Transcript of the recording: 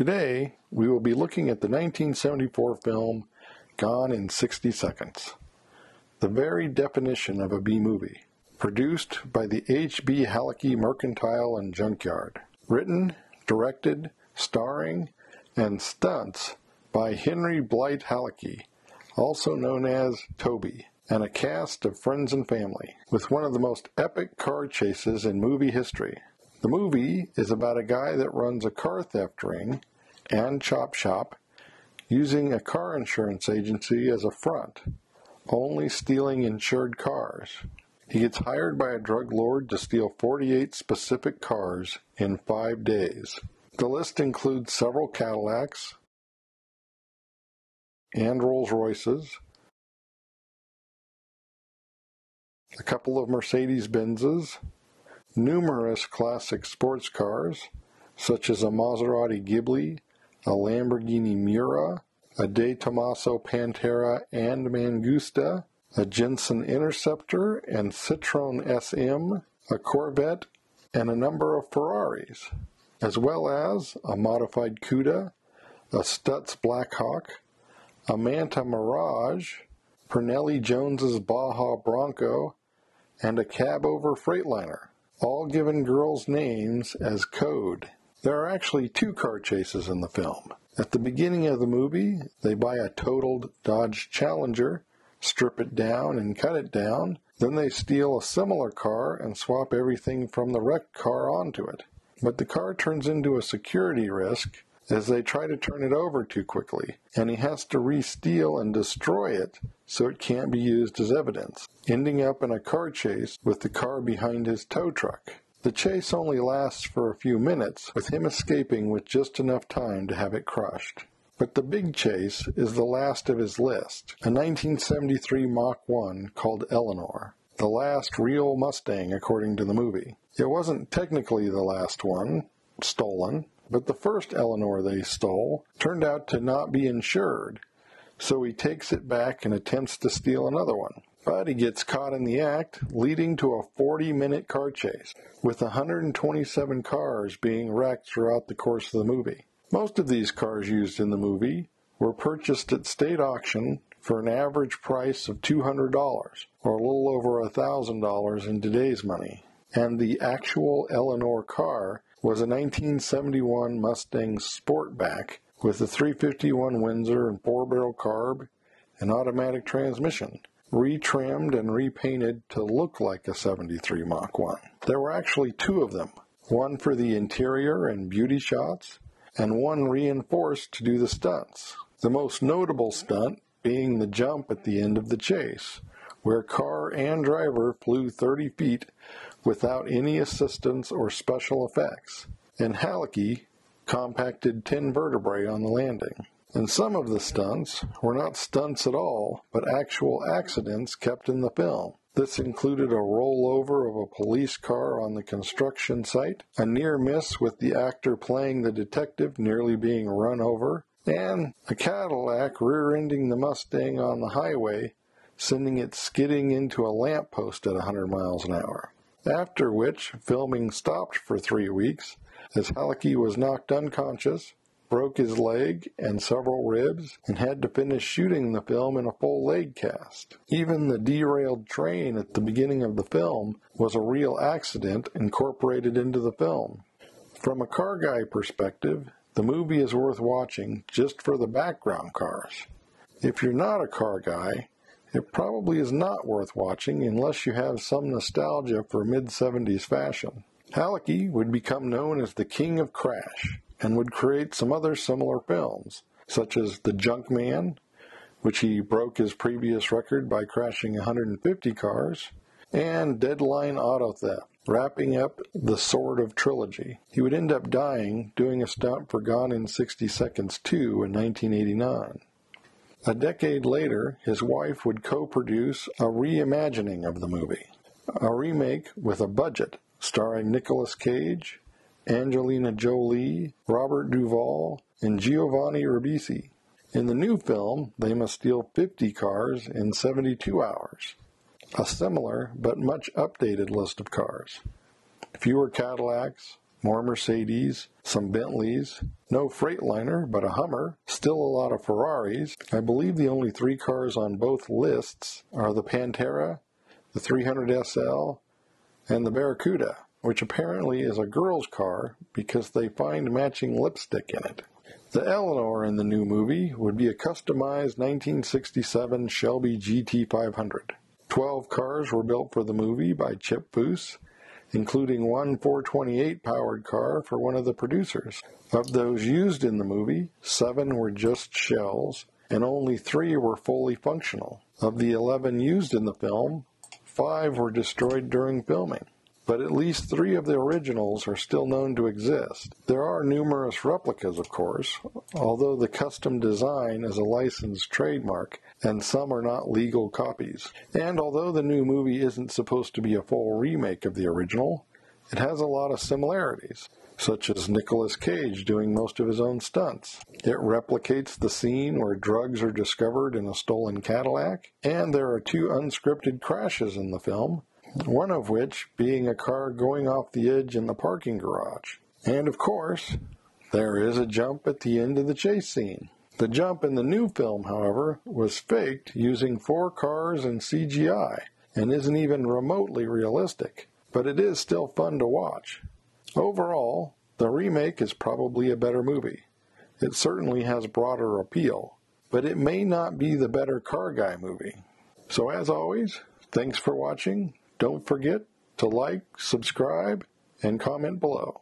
Today, we will be looking at the 1974 film Gone in 60 Seconds, the very definition of a B-movie, produced by the H.B. Halicki Mercantile and Junkyard, written, directed, starring, and stunts by Henry Blight Halicki, also known as Toby, and a cast of friends and family, with one of the most epic car chases in movie history. The movie is about a guy that runs a car theft ring and chop shop using a car insurance agency as a front, only stealing insured cars. He gets hired by a drug lord to steal 48 specific cars in 5 days. The list includes several Cadillacs and Rolls-Royces, a couple of Mercedes-Benzes, numerous classic sports cars, such as a Maserati Ghibli, a Lamborghini Miura, a De Tomaso Pantera and Mangusta, a Jensen Interceptor and Citroen SM, a Corvette, and a number of Ferraris, as well as a modified Cuda, a Stutz Blackhawk, a Manta Mirage, Pernelli Jones's Baja Bronco, and a cab-over Freightliner, all given girls' names as code. There are actually 2 car chases in the film. At the beginning of the movie, they buy a totaled Dodge Challenger, strip it down and cut it down, then they steal a similar car and swap everything from the wrecked car onto it. But the car turns into a security risk as they try to turn it over too quickly, and he has to re-steal and destroy it so it can't be used as evidence, ending up in a car chase with the car behind his tow truck. The chase only lasts for a few minutes, with him escaping with just enough time to have it crushed. But the big chase is the last of his list, a 1973 Mach 1 called Eleanor, the last real Mustang according to the movie. It wasn't technically the last one, stolen, but the first Eleanor they stole turned out to not be insured, so he takes it back and attempts to steal another one. But he gets caught in the act, leading to a 40-minute car chase, with 127 cars being wrecked throughout the course of the movie. Most of these cars used in the movie were purchased at state auction for an average price of $200, or a little over $1,000 in today's money. And the actual Eleanor car was a 1971 Mustang Sportback with a 351 Windsor and 4-barrel carb and automatic transmission, retrimmed and repainted to look like a 73 Mach 1. There were actually 2 of them, one for the interior and beauty shots, and one reinforced to do the stunts. The most notable stunt being the jump at the end of the chase, where car and driver flew 30 feet without any assistance or special effects, and Halicki compacted 10 vertebrae on the landing. And some of the stunts were not stunts at all, but actual accidents kept in the film. This included a rollover of a police car on the construction site, a near miss with the actor playing the detective nearly being run over, and a Cadillac rear-ending the Mustang on the highway, sending it skidding into a lamppost at 100 miles an hour. After which, filming stopped for 3 weeks, as Halicki was knocked unconscious, broke his leg and several ribs, and had to finish shooting the film in a full leg cast. Even the derailed train at the beginning of the film was a real accident incorporated into the film. From a car guy perspective, the movie is worth watching just for the background cars. If you're not a car guy, it probably is not worth watching unless you have some nostalgia for mid-70s fashion. Halicki would become known as the King of Crash, and would create some other similar films, such as The Junkman, which he broke his previous record by crashing 150 cars, and Deadline Auto Theft, wrapping up the sort of trilogy. He would end up dying doing a stunt for Gone in 60 Seconds 2 in 1989. A decade later, his wife would co-produce a reimagining of the movie, a remake with a budget starring Nicolas Cage, Angelina Jolie, Robert Duvall, and Giovanni Ribisi. In the new film, they must steal 50 cars in 72 hours. A similar but much updated list of cars. Fewer Cadillacs, more Mercedes, some Bentleys, no Freightliner, but a Hummer, still a lot of Ferraris. I believe the only 3 cars on both lists are the Pantera, the 300 SL, and the Barracuda, which apparently is a girl's car because they find matching lipstick in it. The Eleanor in the new movie would be a customized 1967 Shelby GT500. 12 cars were built for the movie by Chip Foose, including one 428 powered car for one of the producers. Of those used in the movie, 7 were just shells, and only 3 were fully functional. Of the 11 used in the film, 5 were destroyed during filming. But at least 3 of the originals are still known to exist. There are numerous replicas, of course, although the custom design is a licensed trademark, and some are not legal copies. And although the new movie isn't supposed to be a full remake of the original, it has a lot of similarities, such as Nicolas Cage doing most of his own stunts. It replicates the scene where drugs are discovered in a stolen Cadillac, and there are 2 unscripted crashes in the film, one of which being a car going off the edge in the parking garage. And of course, there is a jump at the end of the chase scene. The jump in the new film, however, was faked using 4 cars and CGI, and isn't even remotely realistic, but it is still fun to watch. Overall, the remake is probably a better movie. It certainly has broader appeal, but it may not be the better Car Guy movie. So as always, thanks for watching. Don't forget to like, subscribe, and comment below.